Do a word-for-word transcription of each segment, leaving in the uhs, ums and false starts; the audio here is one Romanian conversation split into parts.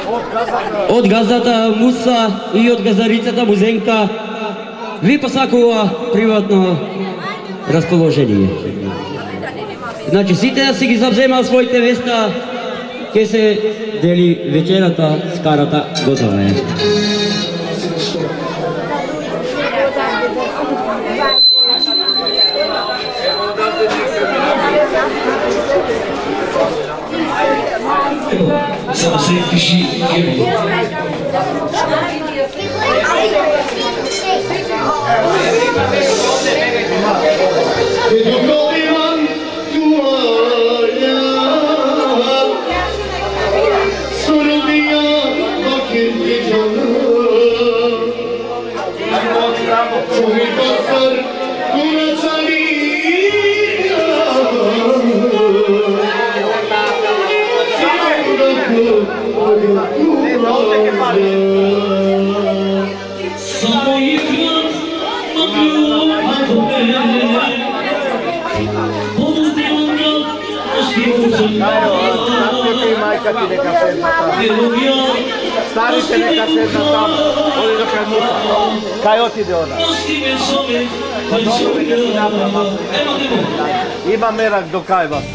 од газдата Муса и од газарицата Музенка ви посакува приватно расположение. Значи сите да си ги завземаат своите места, ке се дели вечерата, скарата готова е. Само се пиши Георги. Само играт на клюватове, подудилнят Starite neka sedna tamo, oni do kraj Musa. Kaj otide ona? Ima merak do kaj vas.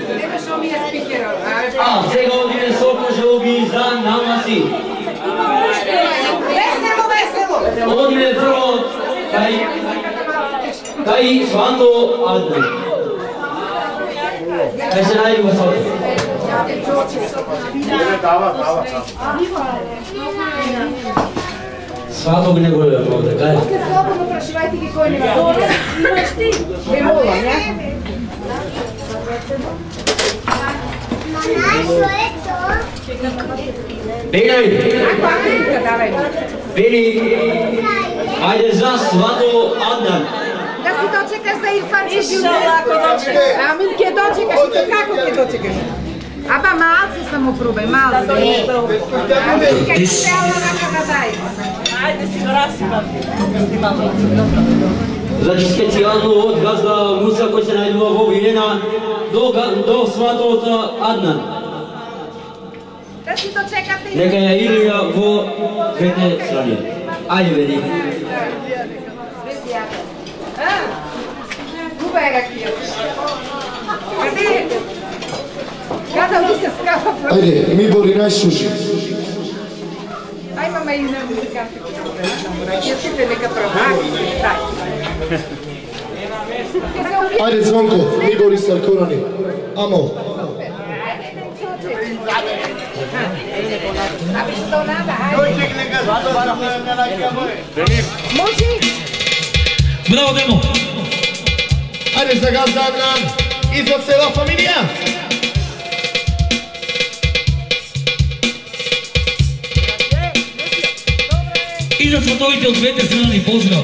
A сега одиме соко желби за намаси. Весело, весело! Одиме прво кај кај Сванто Адна. Кај се најдува Сванто? Дава, дава. Сватог не го лева овде, кај? Слободно прашивајте ги кој не ва добре. Имаш ти? Бемола, не? Бегај! Бени, ајде за Свато Аднан. Да си дочекаш за Ирфан, че си удели. Ами ке дочекаш, и то како ке дочекаш? Аба малце само пробај, малце. Ами ке се цела рака да дај. Ајде си го расипам. Значи специјално од газда Муса кој се најдува во Виена до, до Сватот Аднан. Да си дочекате. Нека ја Илија во двете страни. Ајде веди. Губа е ракија. Каде е? Када ли се скапа? Ајде, ми бори најсуши. Ај мама и на музикантите. Ја сите нека пробај. Ајде, Звонко, ми бори Саркорани. Амо. Абе што нада, ајде. Може? Браво, Демо! Ајде за газда Аднан и за цела фамилија. И за сватовите од двете страни, поздрав!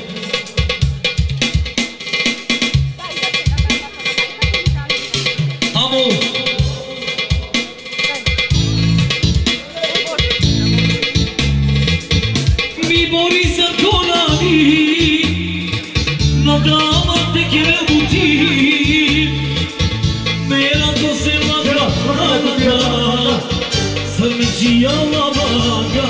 Амо! Ми бори Саркорани, на дамата ке бути, мерато се лага, срмечија лавага.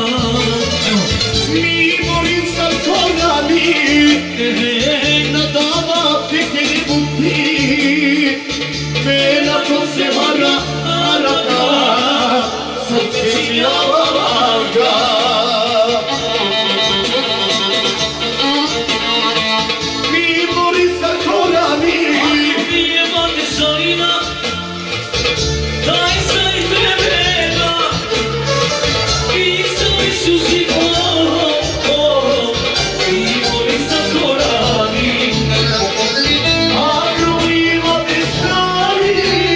Mi bori Sarkorani, na damata ке bути, мерато се лага, срмечија лавага. Sorry.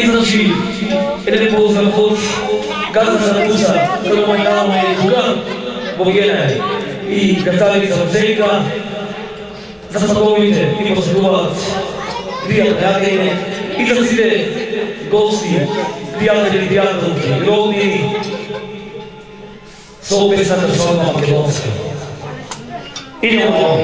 I znači, jedan pozdrav od Kazana Radusa, Kroma i Nalama i Kugan, Bogena i predstavnica Muzenka, za svakovite i posluvac, prijatelj Akene, i za sve gosti, prijatelji i prijatelji, rodni, s ovog pesaka Slava Makedonska. Idemo to.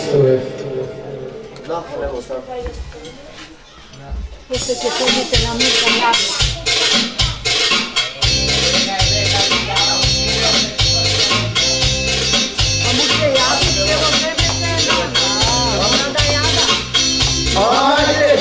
Este će sedite na mirkom javu. A muže javi, evo vreme se ona da java. Ajde!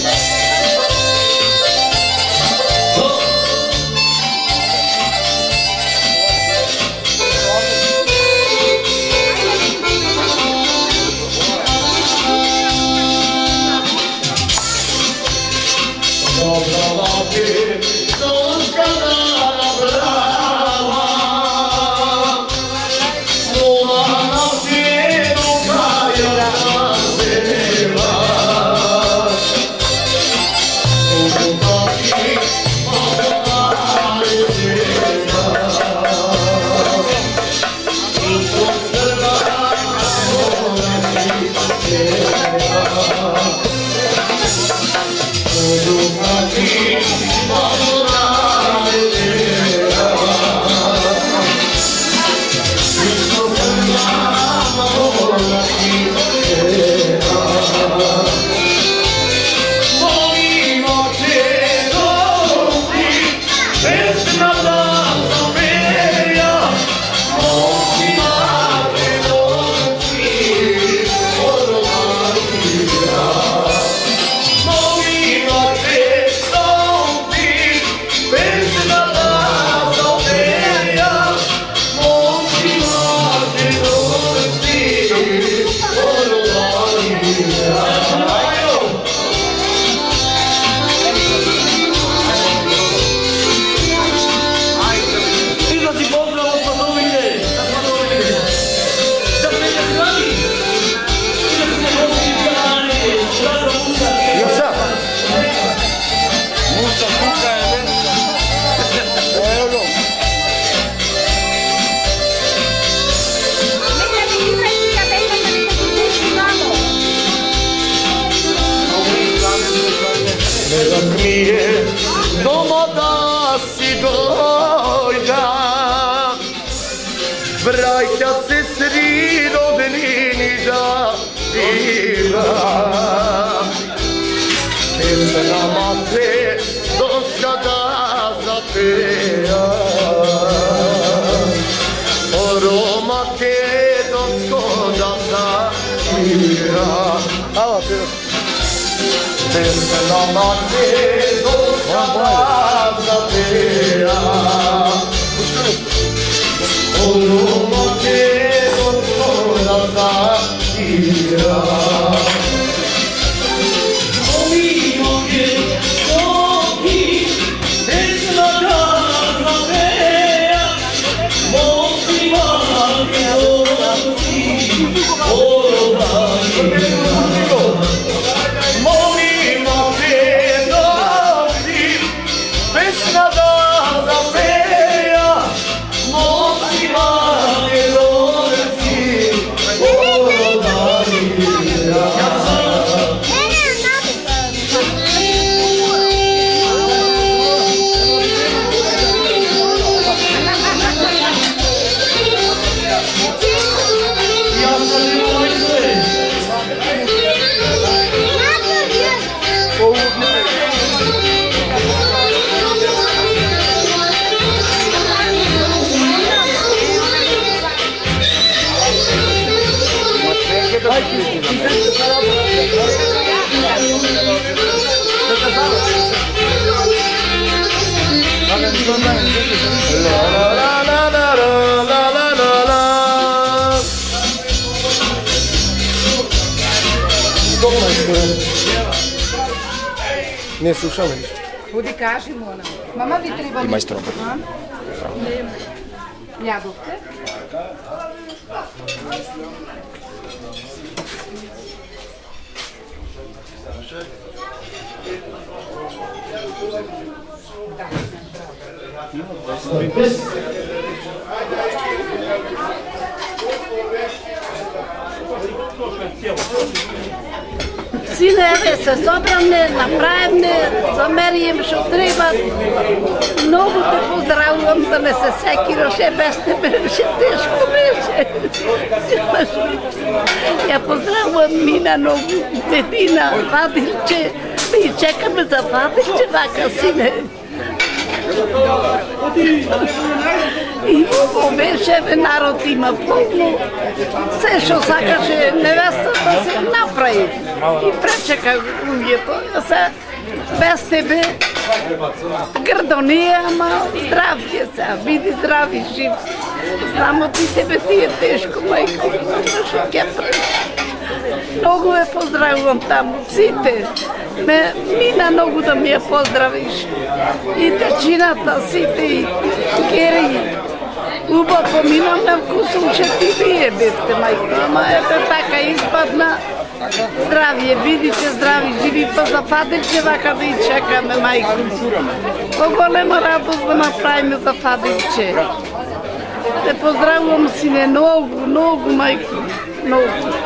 Braća se sridobrini da bila pesnama te doskada zapeja Oro makedonsko da zapira pesnama te doskada zapeja Oro makedonsko da zapira Ne slušamo ništa. Budi kaži mu ona. Mama bi treba... Ima isto robot. Jagovke. Сине, се собраме, направим, замерием, що трябва. Много те поздравувам да не се секираше, без тебе ще тежко беше. Я поздравувам Мина много, Медина, Вадилче, и чекаме за Вадилче, вака сине. И обещаве народ има пълно. Все, що сакаше невестата се направи. И пречека луѓето. Се без тебе гърдония, ама здравие сега. Види здрави, жив. Само ти тебе ти е тежко, майко. Ще ке правиш. Много ме поздравувам там, всите. Ме мина много да ми я поздравиш. И дечината, сите, и Гери. Уба поминам на вкусом, че ти вие бевте, майко. Ама ето така изпадна. Здравие, видите, здрави, живи, па за Фадилче, вака да и чекаме, майко. По-голема радост да направим за Фадилче. Те поздравувам, сине, много, много, майко. Много.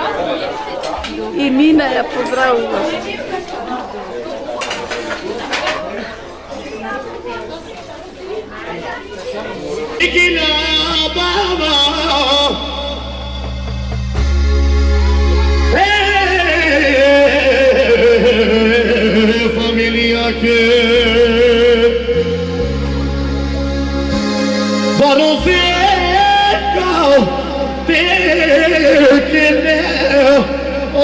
И Мина я поздравувам. Ikina baba, hey, familia que varofeca te quede, oh,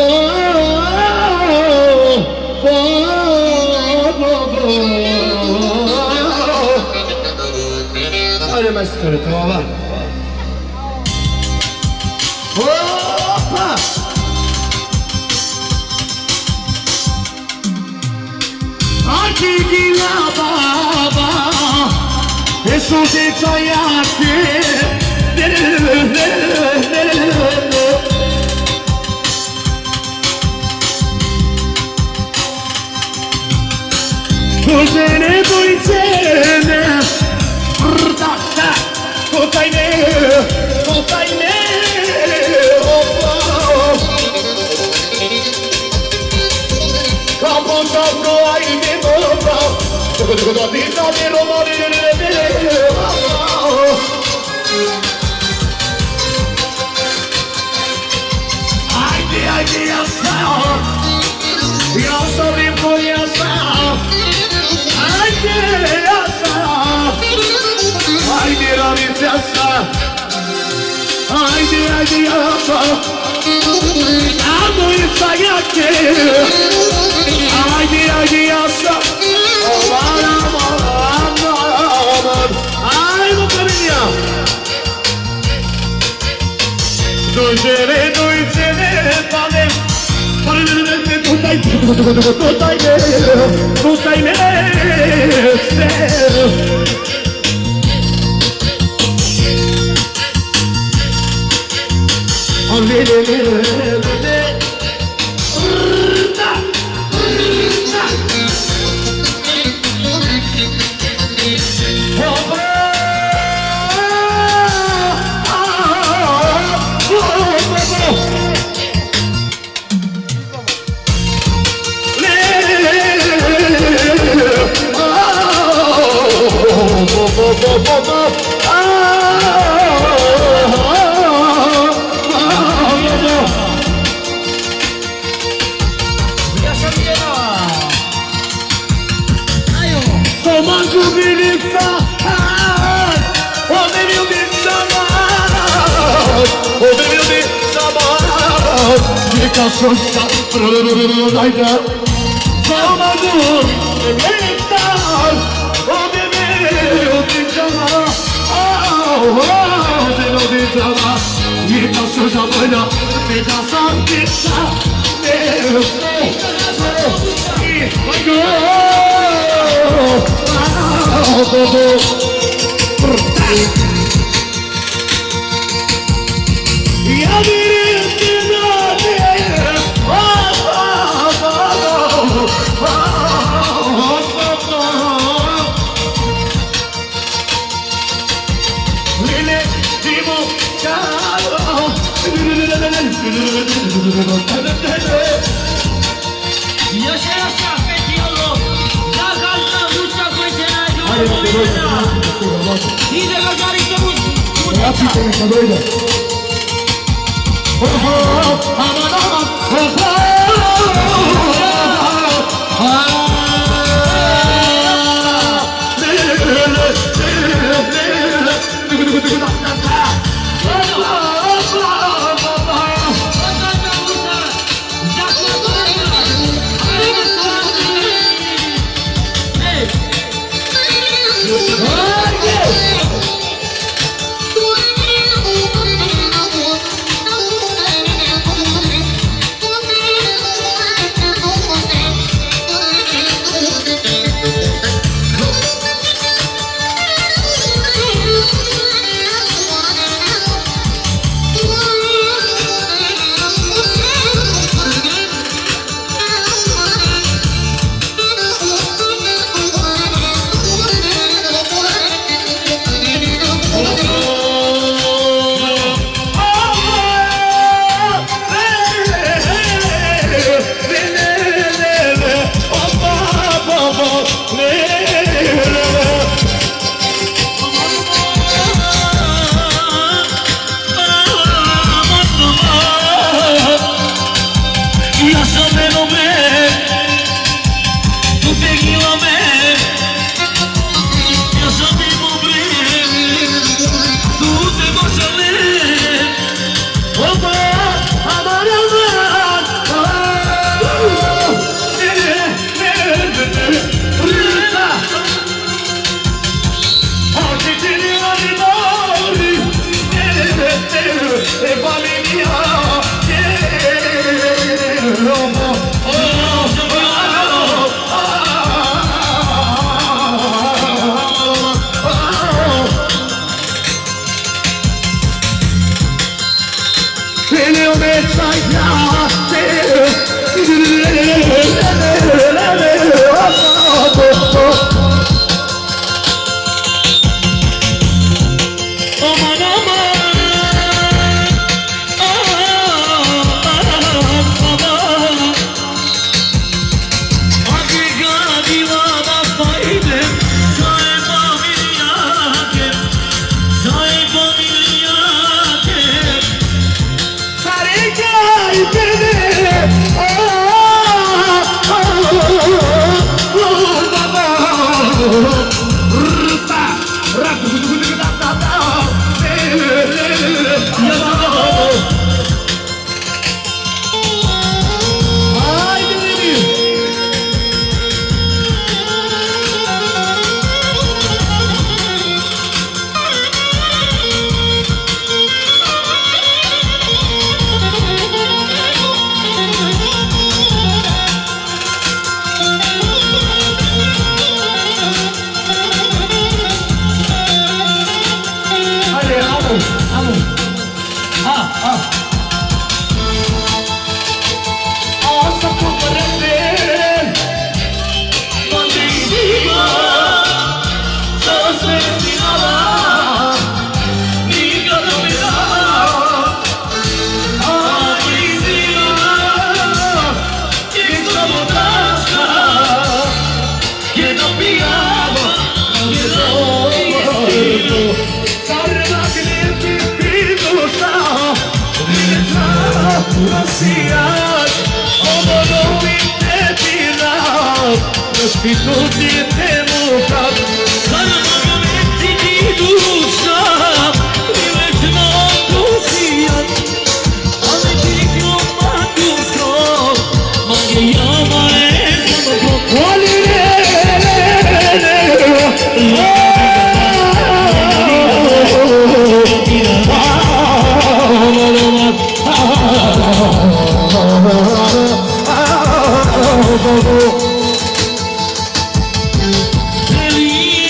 oh, oh. Olha mais perto, vamos lá. Opa! Aqui que na baba, isso se sai aqui. Você nem pode Kotajne, kotajne, opa. Kapo sabro ay de opa. Toko toko toko tiko de romari de de. Ay de ay de asa. Ya sabrim koi asa. Ay de asa. Haydi Rabbim yasa, haydi haydi yasa, amo isayake, haydi haydi yasa, aman aman aman, ay bu karıya, duycere duycere tanem, paralelinde tutay tutay tutay tutay me Le le le le le Urta Urta Opa Le Kasonsa, hayda, Samadur, Evitar, o bebê, o pijama, oh, oh, o pijama, e kasonsa, olha, me dá santiça, meu, e vai go, oh, oh, e a Oh, Așa, așa, fetilor, dacă alta ducea cu scenariul, ide Margarita muzica. Apite-ne ca doida. Feliz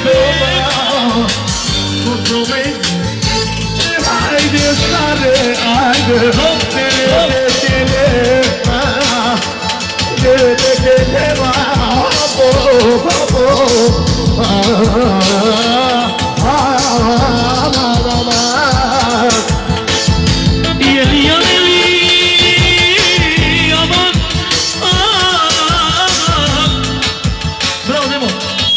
Haydi sarı haydi hop dele dele dele dele babo babo yeli yeli aman bravo Nemo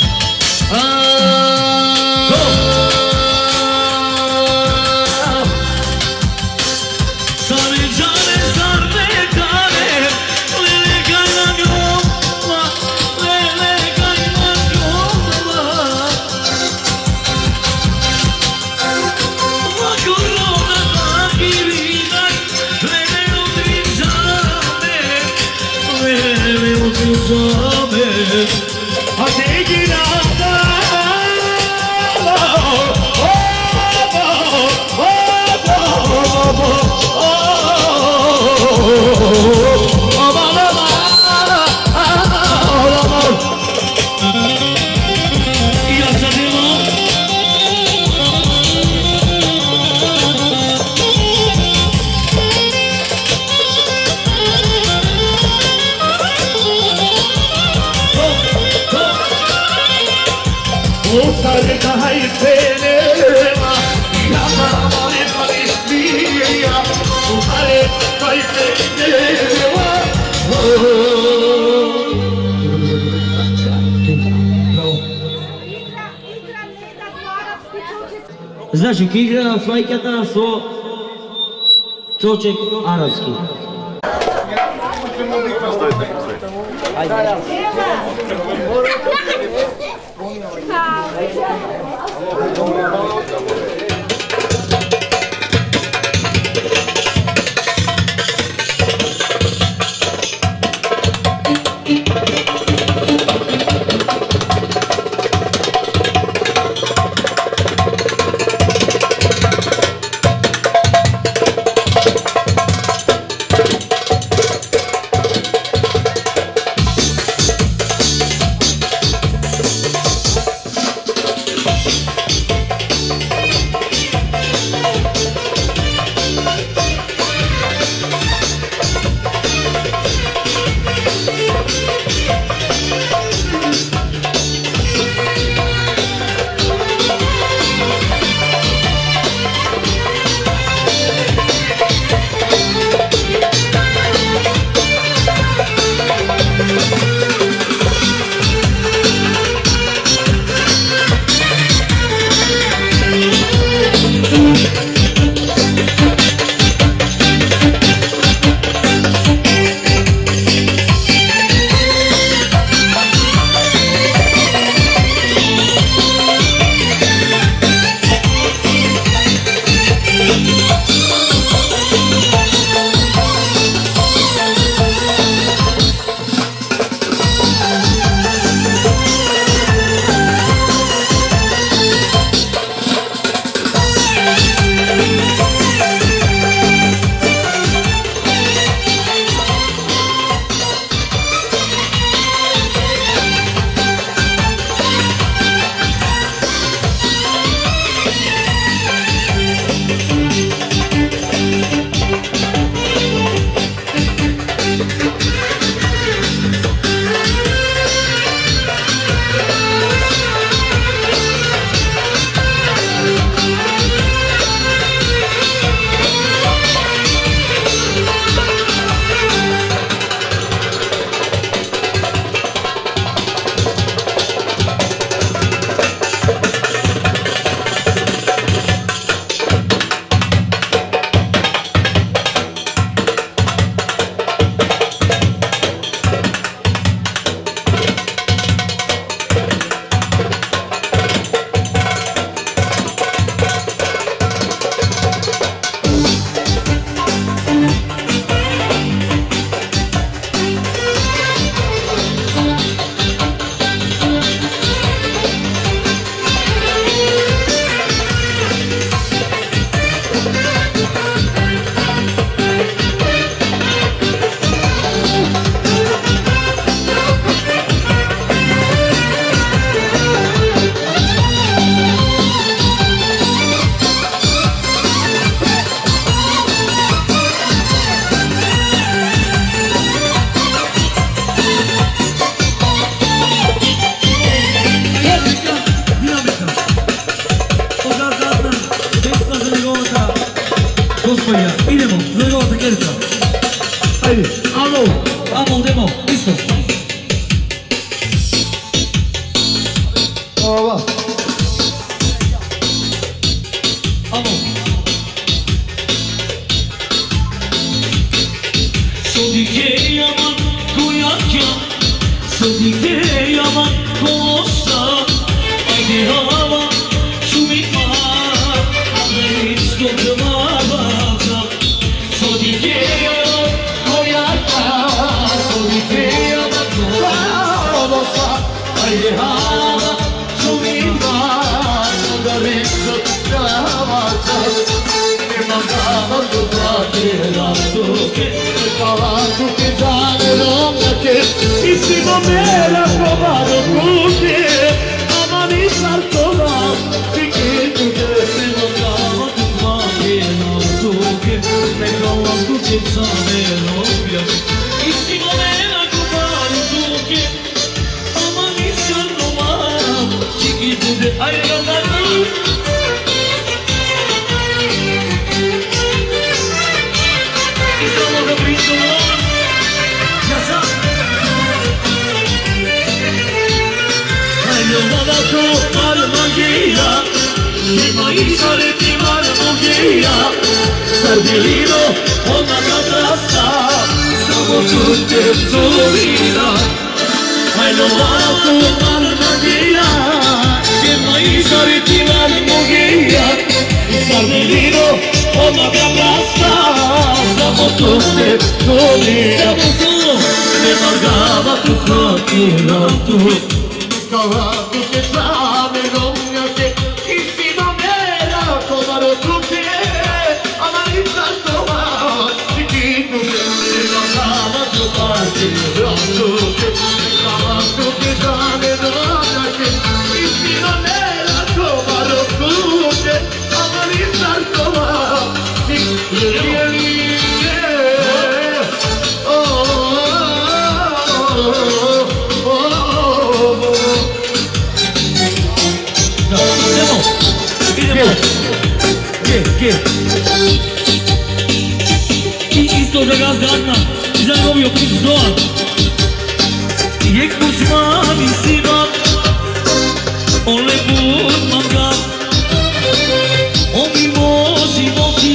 Znači, igra flajkata so čoček arabski. Sardilino, ona kadrasta, samo tutte solida. Ai no alto malmagia, che mai sariti malmogia. Sardilino, ona kadrasta, samo tutte solida. Ne margava tu fatira tu, cavato che same non mi ha che, insieme a me la covaro tutti. Isto da gazdana, za novio pizdoa. Jek musmani siva, on le bud manga, on mi mosi moki,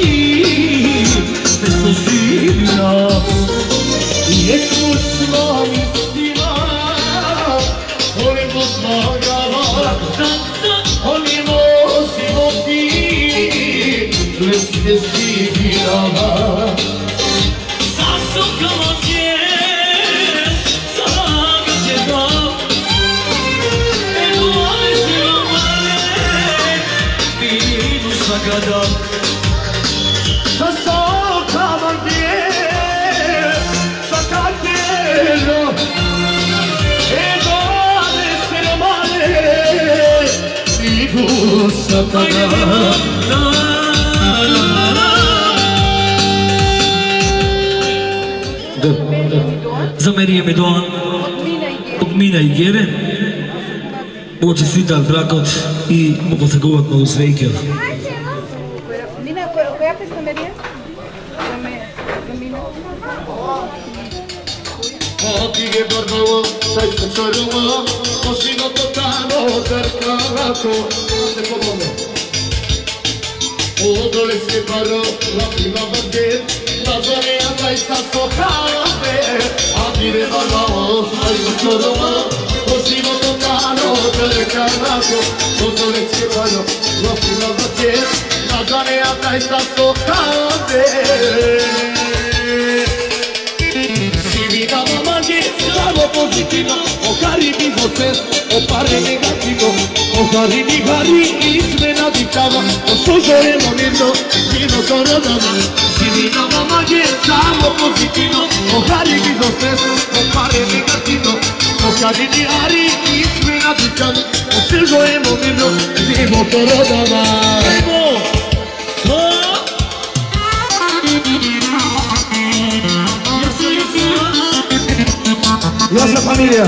pesto sivina. Jek musmani siva, on le bud manga, on mi mosi moki, pesto sivina. Zamerije me doan od mina i Gere. Ovo čestital brakot i mu posakovat malo svejke. Mina, koja pesma Merija? Za Mina. Otige bordovo, taj se čoruma, ošino totano, drkarato, se pomogne. Odole se paro, la prima baget, la zonea taj sa sohave, a dire bordovo, taj se čoruma, ošino totano, drkarato, odole se paro, la prima baget, la zonea taj sa sohave. Bravo positivo, o cari di vostès, o pare negativo, o cari di cari, izmena dictava, o suso e momento, fino coronava. Si vino mamma che samo positivo, o cari di vostès, o pare negativo, o cari di cari, izmena dictava, o suso e momento, fino coronava. Nossa família.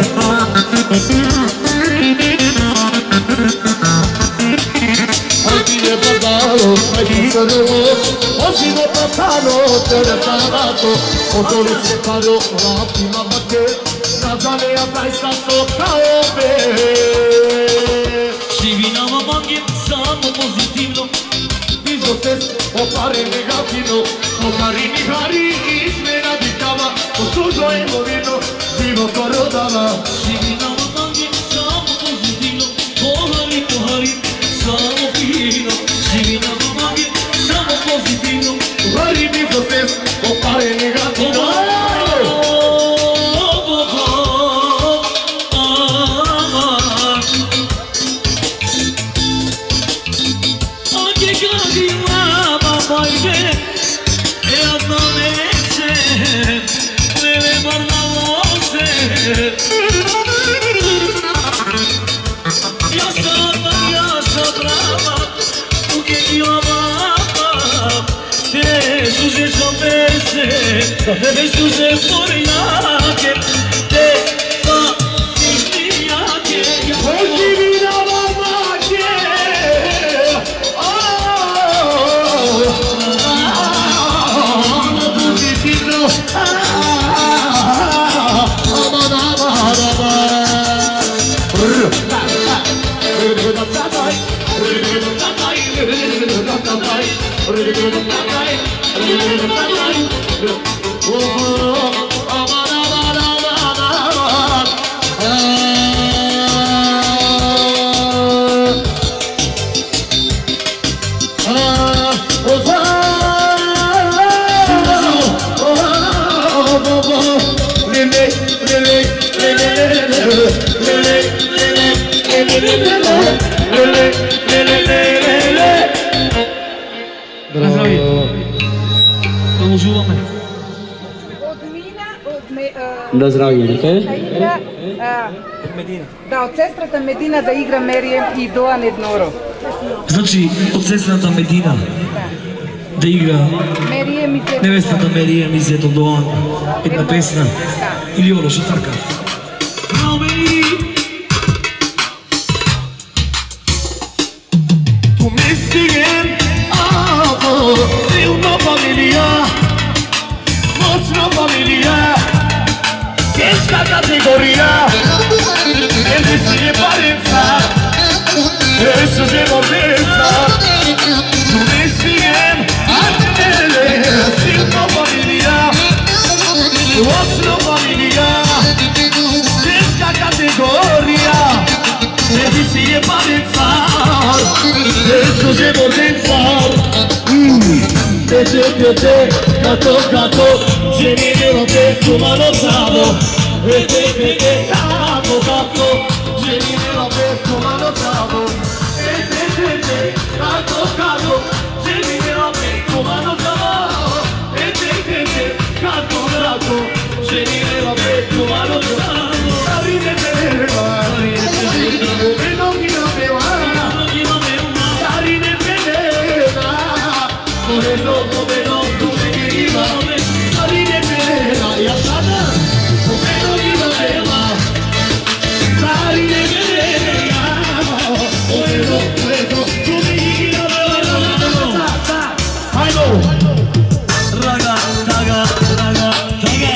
Oggi ne parlo, hai visto oggi ne parlo, te ne parlato, o dove si parlo, la prima batte, Natale avrai stato caobe. Si vinava mangi, samo pozitivno, Dico stesso, o pare negativo, o carini cari, izmena dictava, o suso e morino, vivo corodava. Да здравейте. Да, от сестрата Медина да игра Мерием и Доан Едноро. Значи, от сестрата Медина да игра невестата Мерием и зето Доан една песна или оно шатарка. Silna familia, mocna familia, ciężka kategoria, między się paryca, jeszcze się mordyca, tu myśliem, a tyle, silna familia, mocna familia, ciężka kategoria, między się paryca, jeszcze się mordyca. Tete, tete, kato, kato, ženine opet kumano samo. Tete, tete, kato, kato, ženine opet kumano samo. Tete, tete, kato, kato, ženine opet kumano samo. Tete, tete, kato, kato, ženine opet kumano samo. Sarine peva, sarine peva, menogino peva, sarine peva. Moreno, moreno, tu me querías, sarine peva, ya sana, moreno iba peva, sarine peva, moreno, moreno, tu me querías, I know, raga, raga, raga, raga.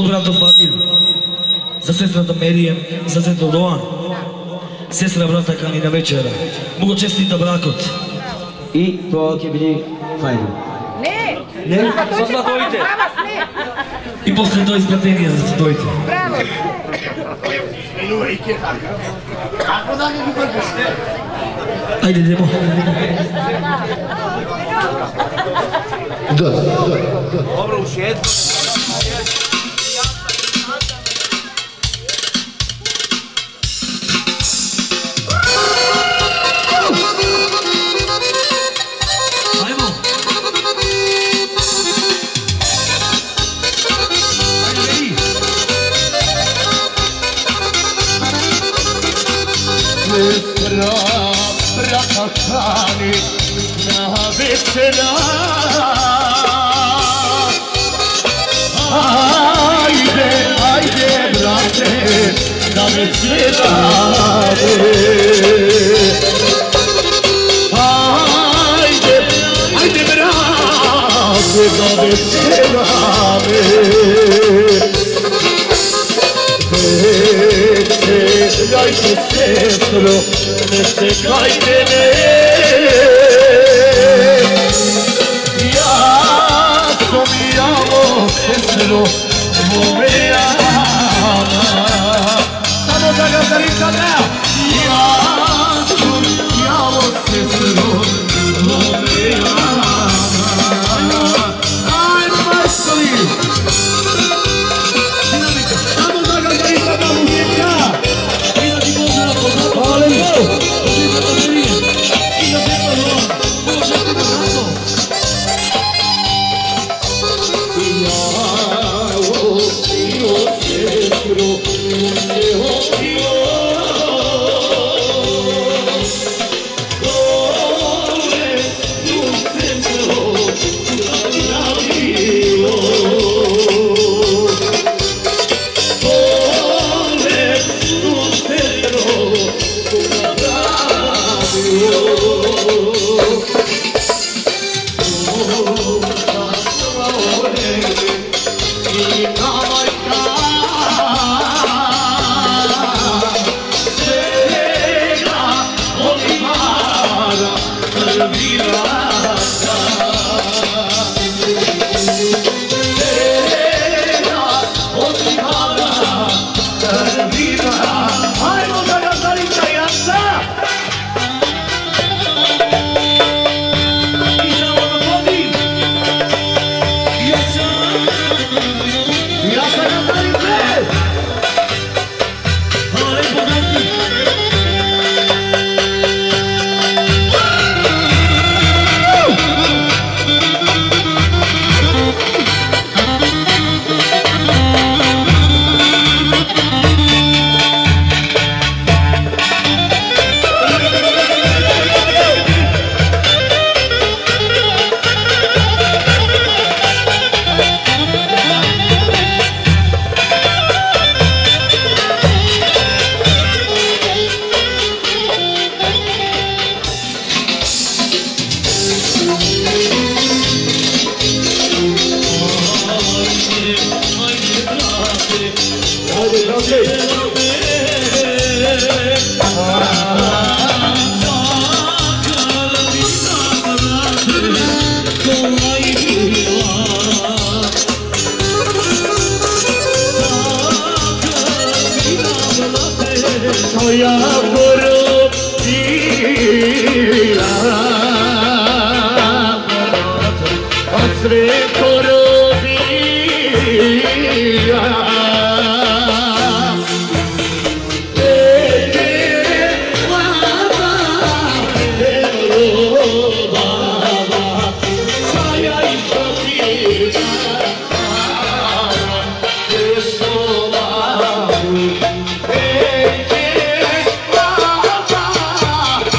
Od bratov Fadil, za sestrata Merijem, za zeto Doan, sestra brata Kanina večera. Mogu čestita brakot. I to će biti fajno. Ne! Ne? Pa to će Sada dojte. vas ne! I posle to ispratenije za se dojte. Bravo! Ajde, idemo. Da, da, da. Dobro, u šetku. Brata na večera, ajde, ajde brate, na večera, ajde, ajde brate, na večera, večerajte sestro, ne čekajte me, ja spominjamo sestro, moje ama, samo da ga zarika ne, ja spominjamo sestro, moje ama, ajde majstori, samo da ga zarika ne, muzika.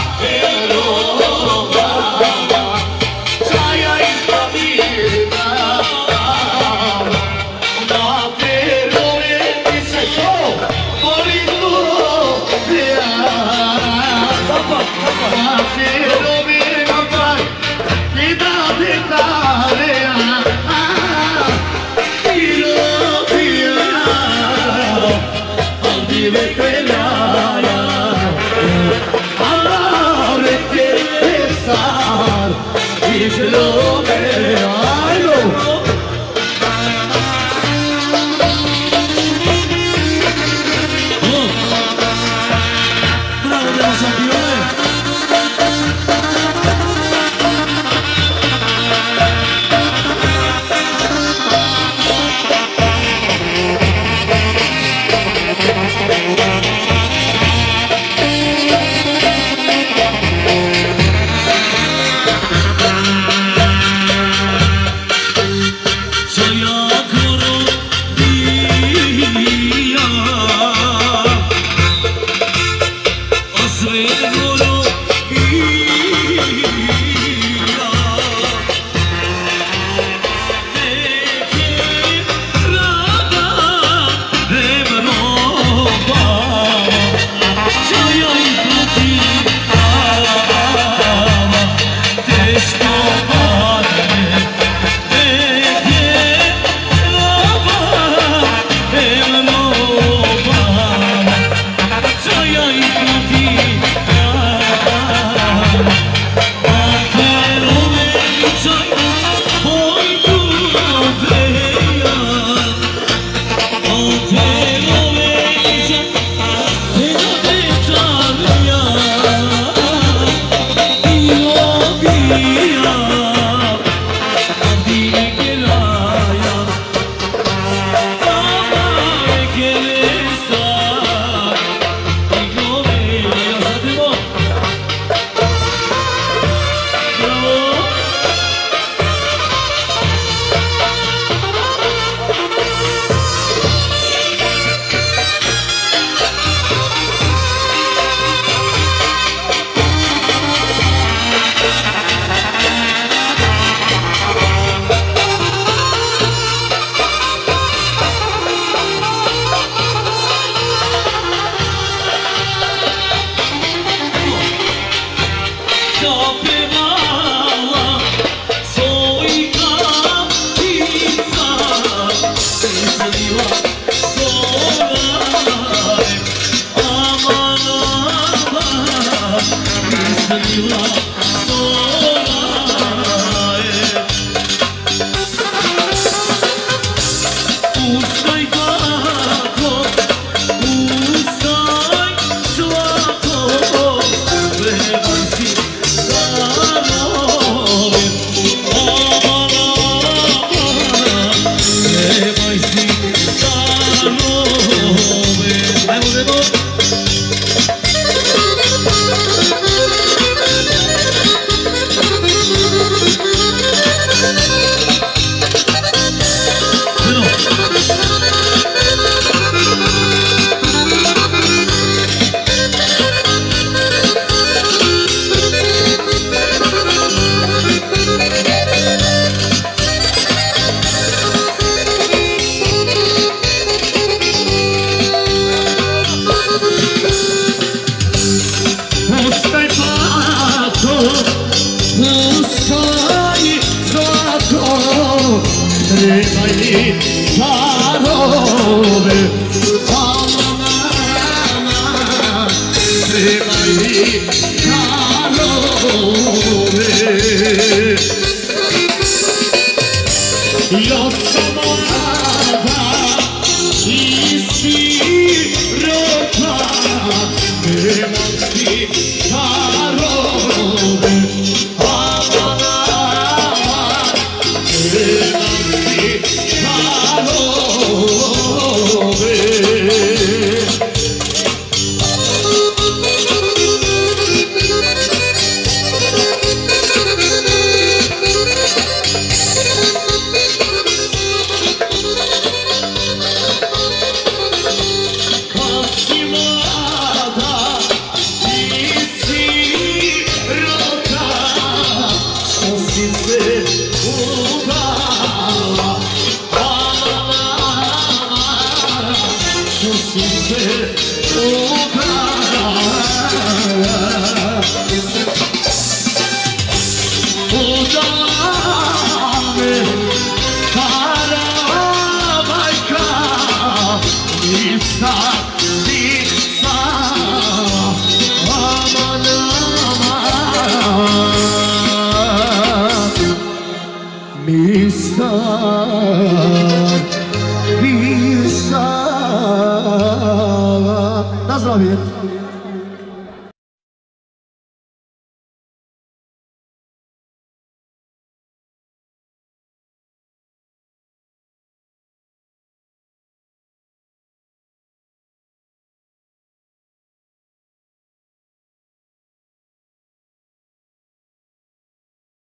Jaya is the veseljaja. Amare ke esar izlome ajmo. Bravo della Sampione. Isa Nisa, aman aman Misar, Misar Na zdrowie